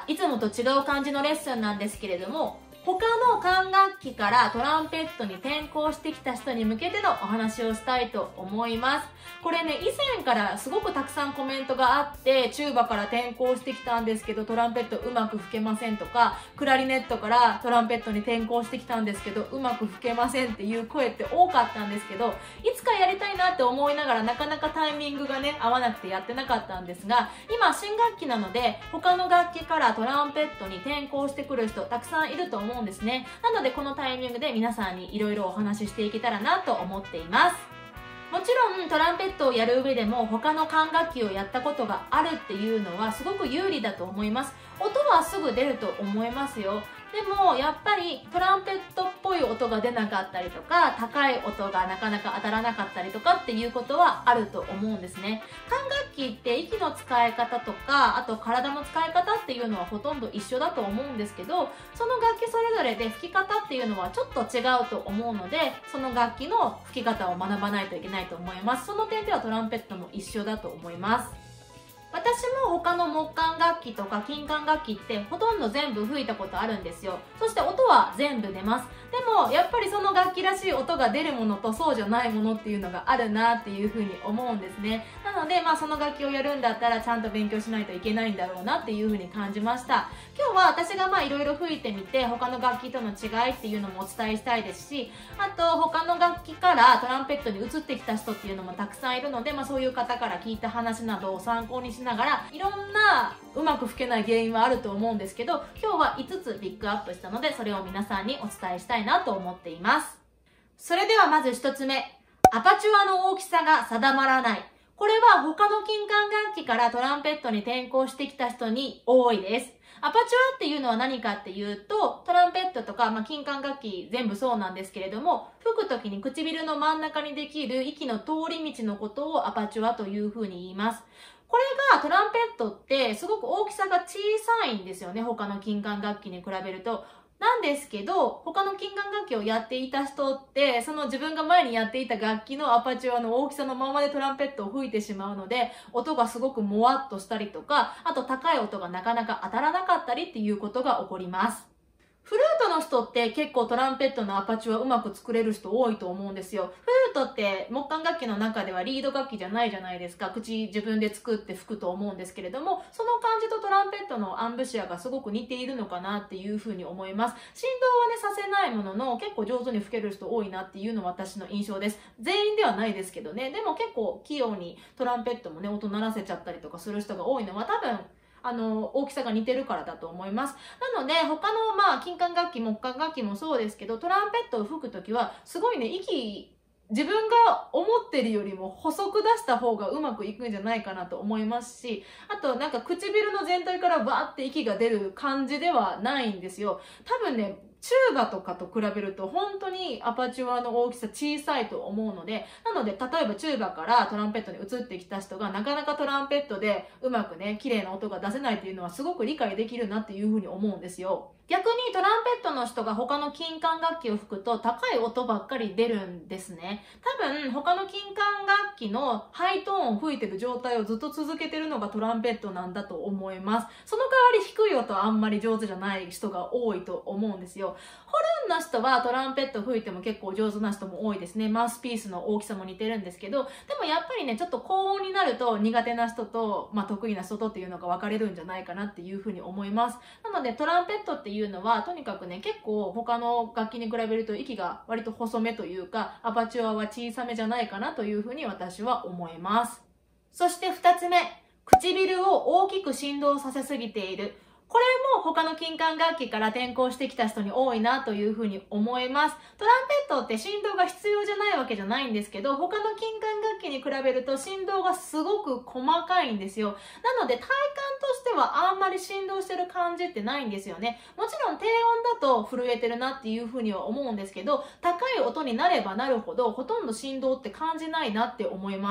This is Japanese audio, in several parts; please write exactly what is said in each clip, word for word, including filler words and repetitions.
いつもと違う感じのレッスンなんですけれども、他の管楽器からトランペットに転向してきた人に向けてのお話をしたいと思います。これね、以前からすごくたくさんコメントがあって、チューバから転向してきたんですけどトランペットうまく吹けませんとか、クラリネットからトランペットに転向してきたんですけどうまく吹けませんっていう声って多かったんですけど、いつかやりたいなって思いながらなかなかタイミングがね合わなくてやってなかったんですが、今新学期なので他の楽器からトランペットに転向してくる人たくさんいると思うんですね。なのでこのタイミングで皆さんにいろいろお話ししていけたらなと思っています。もちろんトランペットをやる上でも他の管楽器をやったことがあるっていうのはすごく有利だと思います。音はすぐ出ると思いますよ。でもやっぱりトランペットっぽい音が出なかったりとか、高い音がなかなか当たらなかったりとかっていうことはあると思うんですね。管楽器って息の使い方とか、あと体の使い方っていうのはほとんど一緒だと思うんですけど、その楽器それぞれで吹き方っていうのはちょっと違うと思うので、その楽器の吹き方を学ばないといけないと思います。その点ではトランペットも一緒だと思います。私も他の木管楽器とか金管楽器ってほとんど全部吹いたことあるんですよ。そして音は全部出ます。でもやっぱりその楽器らしい音が出るものとそうじゃないものっていうのがあるなっていうふうに思うんですね。なのでまあその楽器をやるんだったらちゃんと勉強しないといけないんだろうなっていうふうに感じました。今日は私がまあいろいろ吹いてみて他の楽器との違いっていうのもお伝えしたいですし、あと他の楽器からトランペットに移ってきた人っていうのもたくさんいるので、まあそういう方から聞いた話などを参考にしながらいろんなうまく吹けない原因はあると思うんですけど、今日はいつつピックアップしたのでそれを皆さんにお伝えしたいなと思っています。それではまず一つ目、アパチュアの大きさが定まらない。これは他の金管楽器からトランペットに転向してきた人に多いです。アパチュアっていうのは何かっていうと、トランペットとか、まあ、金管楽器全部そうなんですけれども、吹くときに唇の真ん中にできる息の通り道のことをアパチュアというふうに言います。これがトランペットってすごく大きさが小さいんですよね、他の金管楽器に比べると。なんですけど、他の金管楽器をやっていた人って、その自分が前にやっていた楽器のアパチュアの大きさのままでトランペットを吹いてしまうので、音がすごくもわっとしたりとか、あと高い音がなかなか当たらなかったりっていうことが起こります。フルートの人って結構トランペットのアパチュアうまく作れる人多いと思うんですよ。フルートって木管楽器の中ではリード楽器じゃないじゃないですか。口自分で作って吹くと思うんですけれども、その感じとトランペットのアンブシアがすごく似ているのかなっていうふうに思います。振動はね、させないものの結構上手に吹ける人多いなっていうのは私の印象です。全員ではないですけどね。でも結構器用にトランペットもね、音鳴らせちゃったりとかする人が多いのは多分、あの大きさが似てるからだと思います。なので他のまあ金管楽器木管楽器もそうですけど、トランペットを吹くときはすごいね、息自分が思ってるよりも細く出した方がうまくいくんじゃないかなと思いますし、あとなんか唇の全体からバーって息が出る感じではないんですよ。多分ね、チューバとかと比べると本当にアパチュアの大きさ小さいと思うので、なので例えばチューバからトランペットに移ってきた人がなかなかトランペットでうまくね、綺麗な音が出せないっていうのはすごく理解できるなっていうふうに思うんですよ。逆にトランペットの人が他の金管楽器を吹くと高い音ばっかり出るんですね。多分他の金管楽器のハイトーンを吹いてる状態をずっと続けてるのがトランペットなんだと思います。その代わり低い音はあんまり上手じゃない人が多いと思うんですよ。ホルンの人はトランペット吹いても結構上手な人も多いですね。マウスピースの大きさも似てるんですけど、でもやっぱりね、ちょっと高音になると苦手な人と、まあ、得意な人とっていうのが分かれるんじゃないかなっていうふうに思います。なのでトランペットっていうのはとにかくね、結構他の楽器に比べると息が割と細めというか、アパチュアは小さめじゃないかなというふうに私は思います。そしてふたつめ、唇を大きく振動させすぎている。これも他の金管楽器から転向してきた人に多いなというふうに思います。トランペットって振動が必要じゃないわけじゃないんですけど、他の金管楽器に比べると振動がすごく細かいんですよ。なので体感としてはあんまり振動してる感じってないんですよね。もちろん低音だと震えてるなっていうふうには思うんですけど、高い音になればなるほどほとんど振動って感じないなって思います。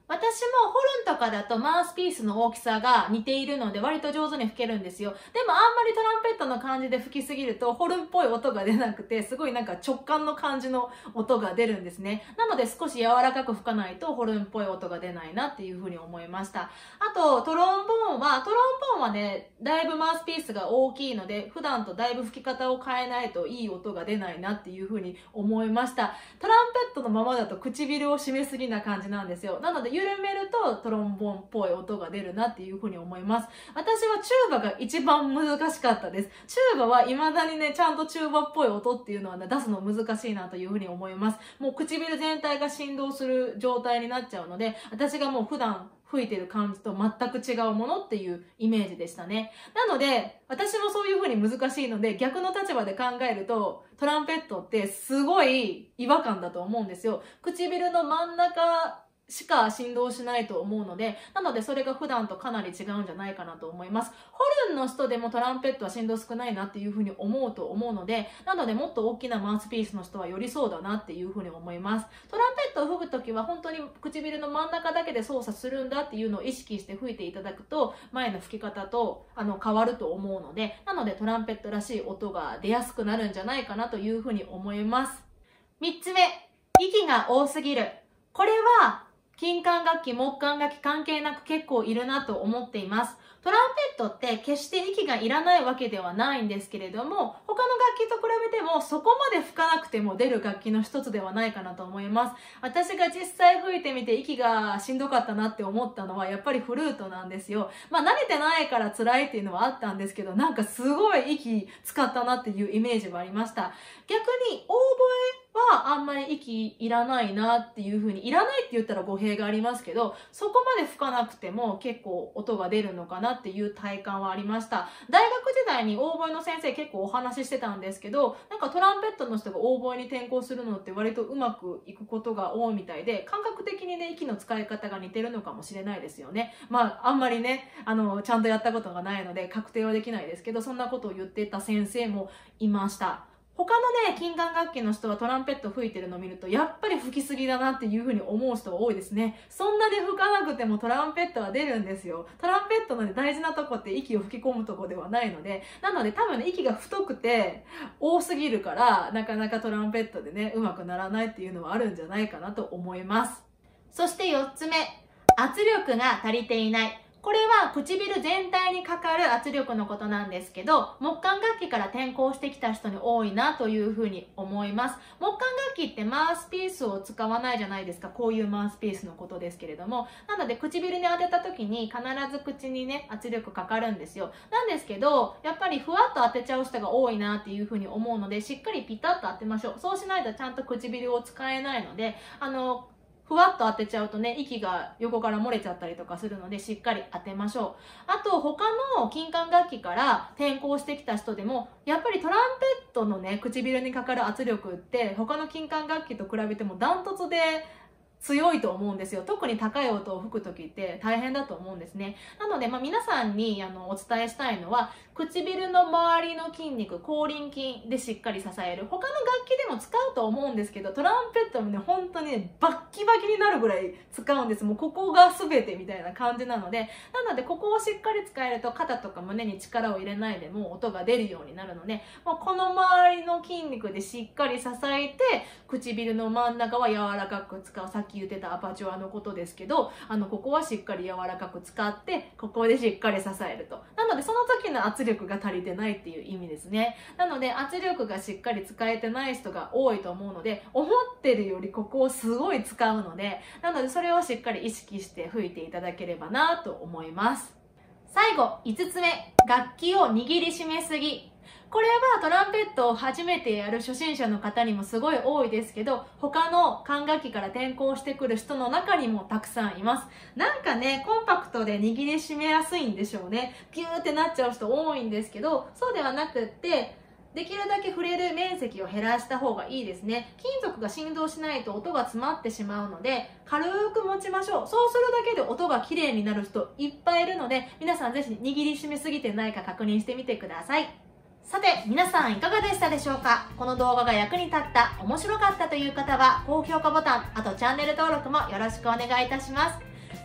私もホルンとかだとマウスピースの大きさが似ているので割と上手に吹けるんですよ。でもあんまりトランペットの感じで吹きすぎるとホルンっぽい音が出なくてすごいなんか直感の感じの音が出るんですね。なので少し柔らかく吹かないとホルンっぽい音が出ないなっていうふうに思いました。あとトロンボーンは、トロンボーンはね、だいぶマウスピースが大きいので普段とだいぶ吹き方を変えないといい音が出ないなっていうふうに思いました。トランペットのままだと唇を締めすぎな感じなんですよ。なので緩めるとトロンボーンっぽい音が出るなっていうふうに思います。私はチューバが一番難しかったです。チューバは未だにね、ちゃんとチューバっぽい音っていうのは、ね、出すの難しいなというふうに思います。もう唇全体が振動する状態になっちゃうので、私がもう普段吹いてる感じと全く違うものっていうイメージでしたね。なので、私もそういう風に難しいので、逆の立場で考えると、トランペットってすごい違和感だと思うんですよ。唇の真ん中しか振動しないと思うので、なのでそれが普段とかなり違うんじゃないかなと思います。ホルンの人でもトランペットは振動少ないなっていうふうに思うと思うので、なのでもっと大きなマウスピースの人はよりそうだなっていうふうに思います。トランペットを吹くときは本当に唇の真ん中だけで操作するんだっていうのを意識して吹いていただくと、前の吹き方とあの変わると思うので、なのでトランペットらしい音が出やすくなるんじゃないかなというふうに思います。みっつめ、息が多すぎる。これは金管楽器、木管楽器関係なく結構いるなと思っています。トランペットって決して息がいらないわけではないんですけれども、他の楽器と比べてもそこまで吹かなくても出る楽器の一つではないかなと思います。私が実際吹いてみて息がしんどかったなって思ったのはやっぱりフルートなんですよ。まあ慣れてないから辛いっていうのはあったんですけど、なんかすごい息使ったなっていうイメージはありました。逆にオーボエはあんまり息いらないなっていう風に、いらないって言ったら語弊がありますけど、そこまで吹かなくても結構音が出るのかなっていう体感はありました。大学時代にオーボエの先生結構お話ししてたんですけど、なんかトランペットの人がオーボエに転校するのって割とうまくいくことが多いみたいで、感覚的にね、息の使い方が似てるのかもしれないですよね。まあ、あんまりね、あの、ちゃんとやったことがないので確定はできないですけど、そんなことを言ってた先生もいました。他のね、金管楽器の人はトランペット吹いてるのを見ると、やっぱり吹きすぎだなっていう風に思う人が多いですね。そんなに吹かなくてもトランペットは出るんですよ。トランペットの、ね、大事なとこって息を吹き込むとこではないので、なので多分ね、息が太くて多すぎるから、なかなかトランペットでね、うまくならないっていうのはあるんじゃないかなと思います。そしてよっつめ、圧力が足りていない。これは唇全体にかかる圧力のことなんですけど、木管楽器から転校してきた人に多いなというふうに思います。木管楽器ってマウスピースを使わないじゃないですか。こういうマウスピースのことですけれども。なので唇に当てた時に必ず口にね、圧力かかるんですよ。なんですけど、やっぱりふわっと当てちゃう人が多いなっていうふうに思うので、しっかりピタッと当てましょう。そうしないとちゃんと唇を使えないので、あの、ふわっと当てちゃうとね、息が横から漏れちゃったりとかするので、しっかり当てましょう。あと、他の金管楽器から転校してきた人でも、やっぱりトランペットのね、唇にかかる圧力って、他の金管楽器と比べてもダントツで強いと思うんですよ。特に高い音を吹くときって大変だと思うんですね。なので、まあ、皆さんにあのお伝えしたいのは、唇の周りの筋肉、口輪筋でしっかり支える。他の楽器でも使うと思うんですけど、トランペットもね、本当にね、バッキバキになるぐらい使うんです。もうここが全てみたいな感じなので、なのでここをしっかり使えると肩とか胸に力を入れないでも音が出るようになるので、もうこの周りの筋肉でしっかり支えて、唇の真ん中は柔らかく使う。さっき言ってたアパチュアのことですけど、あの、ここはしっかり柔らかく使って、ここでしっかり支えると。なのでその時の圧力が足りてないっていう意味ですね。なので圧力がしっかり使えてない人が多いと思うので、思ってるよりここをすごい使うので、なのでそれをしっかり意識して吹いていただければなと思います。最後、いつつめ、楽器を握りしめすぎ。これはトランペットを初めてやる初心者の方にもすごい多いですけど、他の管楽器から転校してくる人の中にもたくさんいます。なんかね、コンパクトで握りしめやすいんでしょうね。ギューってなっちゃう人多いんですけど、そうではなくって、できるだけ触れる面積を減らした方がいいですね。金属が振動しないと音が詰まってしまうので、軽く持ちましょう。そうするだけで音が綺麗になる人いっぱいいるので、皆さんぜひ握りしめすぎてないか確認してみてください。さて、皆さんいかがでしたでしょうか？この動画が役に立った、面白かったという方は、高評価ボタン、あとチャンネル登録もよろしくお願いいたします。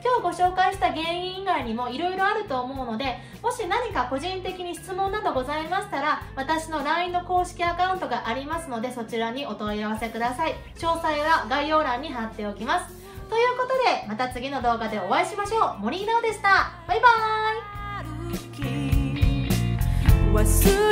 今日ご紹介した原因以外にもいろいろあると思うので、もし何か個人的に質問などございましたら、私の ライン の公式アカウントがありますので、そちらにお問い合わせください。詳細は概要欄に貼っておきます。ということで、また次の動画でお会いしましょう。森井直でした。バイバーイ。